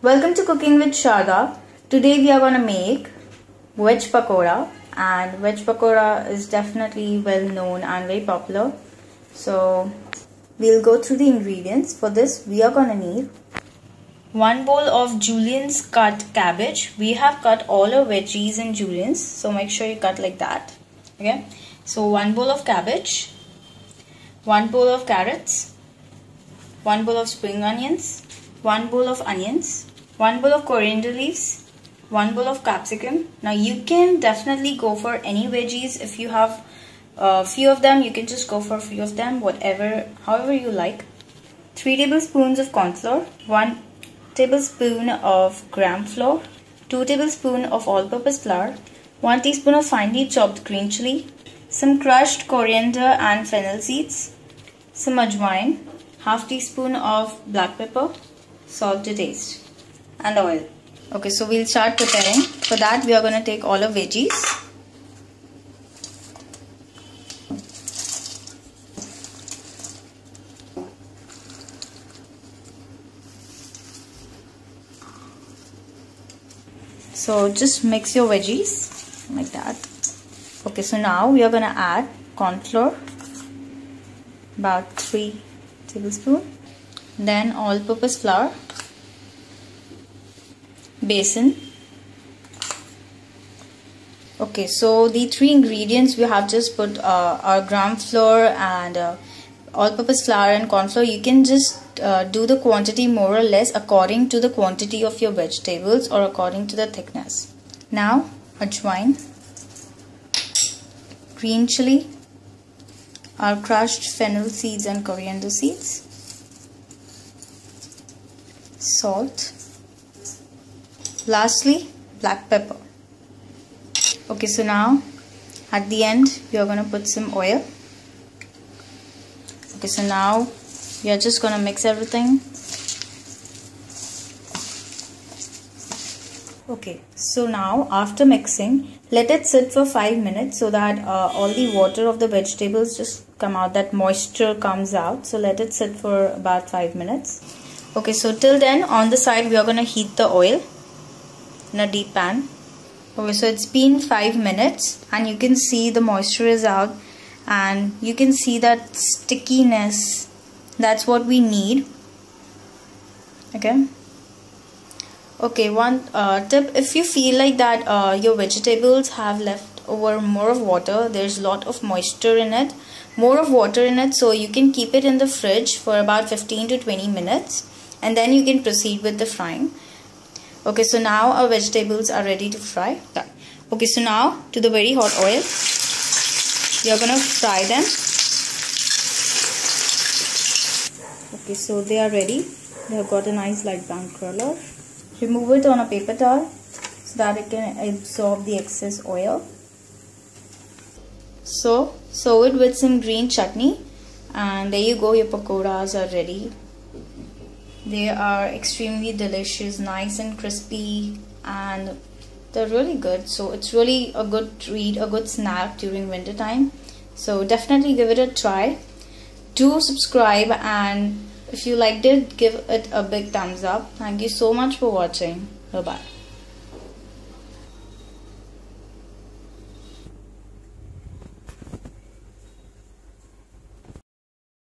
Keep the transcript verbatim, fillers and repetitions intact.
Welcome to Cooking with Shada. Today we are going to make veg pakoda, and veg pakoda is definitely well known and very popular. So we'll go through the ingredients. For this we are going to need one bowl of julienne's cut cabbage. We have cut all our veggies in juliennes, so make sure you cut like that. Okay, so one bowl of cabbage, one bowl of carrots, one bowl of spring onions, one bowl of onions, one bowl of coriander leaves, one bowl of capsicum. Now you can definitely go for any veggies. If you have a few of them, you can just go for a few of them, whatever, however you like. three tablespoons of corn flour, one tablespoon of gram flour, two tablespoons of all-purpose flour, one teaspoon of finely chopped green chili, some crushed coriander and fennel seeds, some ajwain, half teaspoon of black pepper, salt to taste, and oil. Okay, so we'll start preparing. For that we are going to take all our veggies. So just mix your veggies like that. Okay, so now we are going to add corn flour, about three tablespoons, then all-purpose flour, besan. Okay, so the three ingredients we have just put uh, are gram flour and uh, all-purpose flour and corn flour. You can just uh, do the quantity more or less according to the quantity of your vegetables or according to the thickness. Now ajwain, green chili, our crushed fennel seeds and coriander seeds, salt, lastly black pepper. Okay, so now at the end we are going to put some oil. Okay, so now we are just going to mix everything. Okay, so now after mixing, let it sit for five minutes so that uh, all the water of the vegetables just come out, that moisture comes out. So let it sit for about five minutes. Okay, so till then on the side we are going to heat the oil in a deep pan. Okay, so it's been five minutes and you can see the moisture is out and you can see that stickiness. That's what we need. Okay. Okay, one uh, tip, if you feel like that uh, your vegetables have left over more of water, there's a lot of moisture in it, more of water in it, so you can keep it in the fridge for about fifteen to twenty minutes and then you can proceed with the frying. Okay, so now our vegetables are ready to fry. Okay, so now to the very hot oil, we are going to fry them. Okay, so they are ready. They have got a nice light brown color. Remove it on a paper towel so that it can absorb the excess oil. So serve it with some green chutney, and there you go, your pakodas are ready. They are extremely delicious, nice and crispy, and they're really good. So it's really a good treat, a good snack during winter time. So definitely give it a try. Do subscribe, and if you liked it, give it a big thumbs up. Thank you so much for watching. Bye bye.